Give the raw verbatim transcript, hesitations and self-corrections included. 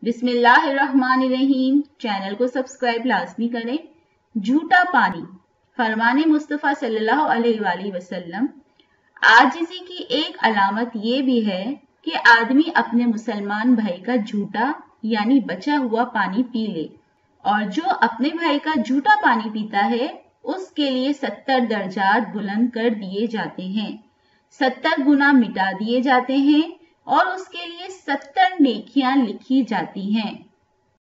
बिस्मिल्लाहिर्रहमानिर्रहीम। चैनल को सब्सक्राइब लाजमी करें। झूठा पानी। फरमाने मुस्तफ़ा सल्लल्लाहु अलैहि वसल्लम, आजिज़ी की एक अलामत ये भी है कि आदमी अपने मुसलमान भाई का झूठा यानी बचा हुआ पानी पी ले, और जो अपने भाई का झूठा पानी पीता है उसके लिए सत्तर दर्जात बुलंद कर दिए जाते हैं, सत्तर गुना मिटा दिए जाते हैं और उसके लिए सत्तर नेकियां लिखी जाती हैं।